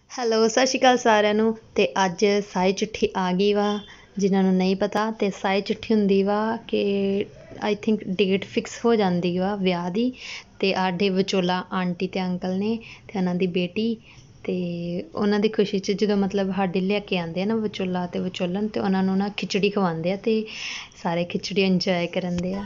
Hello ਸਤਿ ਸ਼੍ਰੀ ਅਕਾਲ ਸਾਰਿਆਂ ਨੂੰ। ਤੇ ਅੱਜ ਸਾਈ ਚਿੱਠੀ ਆ ਗਈ ਵਾ। ਜਿਨ੍ਹਾਂ ਨੂੰ ਨਹੀਂ ਪਤਾ ਤੇ ਸਾਈ ਚਿੱਠੀ ਹੁੰਦੀ ਵਾ ਕਿ ਆਈ ਥਿੰਕ ਡੇਟ ਫਿਕਸ ਹੋ ਜਾਂਦੀ ਵਾ ਵਿਆਹ ਦੀ। ਤੇ ਸਾਡੇ ਵਿਚੋਲਾ ਆਂਟੀ ਤੇ ਅੰਕਲ ਨੇ ਤੇ ਉਹਨਾਂ ਦੀ ਬੇਟੀ ਤੇ ਉਹਨਾਂ ਦੀ ਖੁਸ਼ੀ 'ਚ ਜਦੋਂ ਮਤਲਬ ਸਾਡੇ ਲੈ ਕੇ ਆਉਂਦੇ ਆ ਨਾ ਵਿਚੋਲਾ ਤੇ ਵਿਚੋਲਨ ਤੇ ਉਹਨਾਂ ਨੂੰ ਨਾ ਖਿਚੜੀ ਖਵਾਉਂਦੇ ਆ ਤੇ ਸਾਰੇ ਖਿਚੜੀ ਇੰਜੋਏ ਕਰਨ ਦੇ ਆ।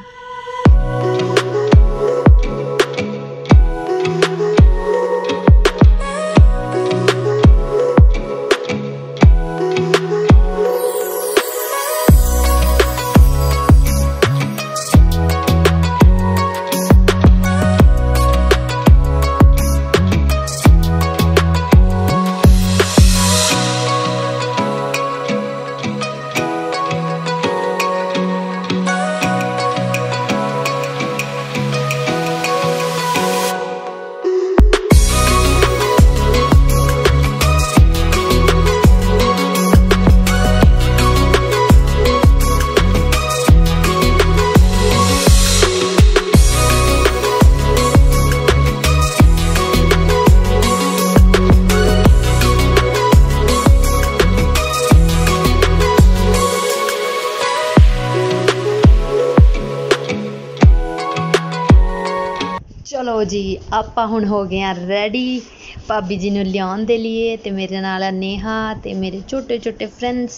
ਚਲੋ ਜੀ ਆਪਾਂ ਹੁਣ ਹੋ ਗਏ ਆ ਰੈਡੀ ਭਾਬੀ ਜੀ ਨੂੰ ਲਿਆਉਣ ਦੇ ਲਈ। ਤੇ ਮੇਰੇ ਨਾਲ ਨੇਹਾ ਤੇ ਮੇਰੇ ਛੋਟੇ ਛੋਟੇ ਫਰੈਂਡਸ।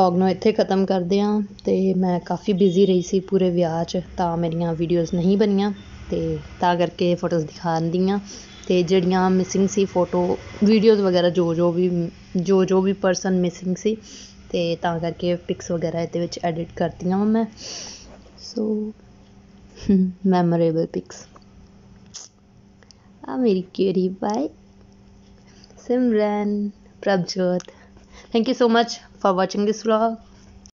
ਵਲੌਗ ਨੂੰ ਇੱਥੇ ਖ਼ਤਮ ਕਰਦੇ ਹਾਂ। ਅਤੇ ਮੈਂ ਕਾਫੀ ਬਿਜ਼ੀ ਰਹੀ ਸੀ ਪੂਰੇ ਵਿਆਹ 'ਚ, ਤਾਂ ਮੇਰੀਆਂ ਵੀਡੀਓਜ਼ ਨਹੀਂ ਬਣੀਆਂ ਅਤੇ ਤਾਂ ਕਰਕੇ ਫੋਟੋਜ਼ ਦਿਖਾਉਂਦੀ ਹਾਂ। ਅਤੇ ਜਿਹੜੀਆਂ ਮਿਸਿੰਗ ਸੀ ਫੋਟੋ ਵੀਡੀਓਜ਼ ਵਗੈਰਾ ਜੋ ਵੀ ਪਰਸਨ ਮਿਸਿੰਗ ਸੀ, ਅਤੇ ਤਾਂ ਕਰਕੇ ਪਿਕਸ ਵਗੈਰਾ ਇਹਦੇ ਵਿੱਚ ਐਡਿਟ ਕਰਤੀਆਂ ਵਾ ਮੈਂ। ਸੋ ਮੈਮੋਰੇਬਲ ਪਿਕਸ ਆ ਮੇਰੀ ਕਿਹੜੀ ਬਾਈ Simran, Prabjot. Thank you so much for watching this vlog.